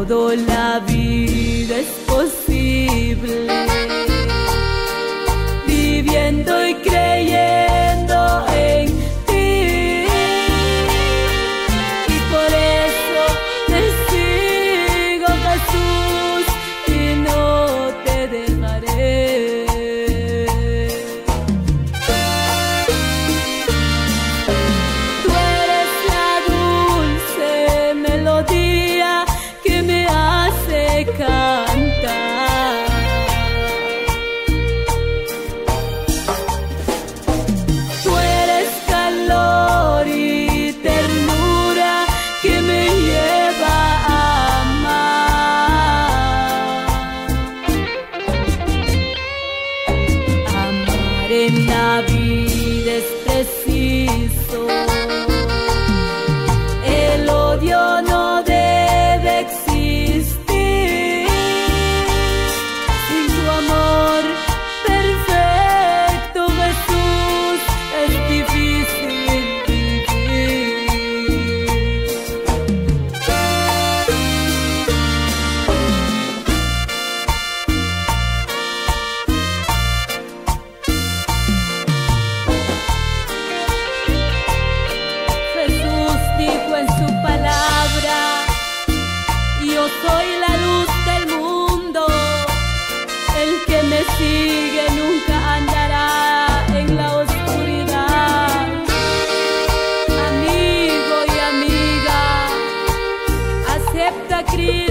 Todo la vida es posible, viviendo y creyendo en ti. Y por eso te sigo, Jesús, y no te dejaré. Tú eres la dulce melodía que me hace cantar. Tú eres calor y ternura que me lleva a amar. Amar en la vida es preciso. El odio no debe existir. Sin tu amor perfecto, Jesús, es difícil vivir. Jesús dijo en su palabra: yo soy la luz del mundo, el que me sigue nunca andará en la oscuridad. Amigo y amiga, acepta a Cristo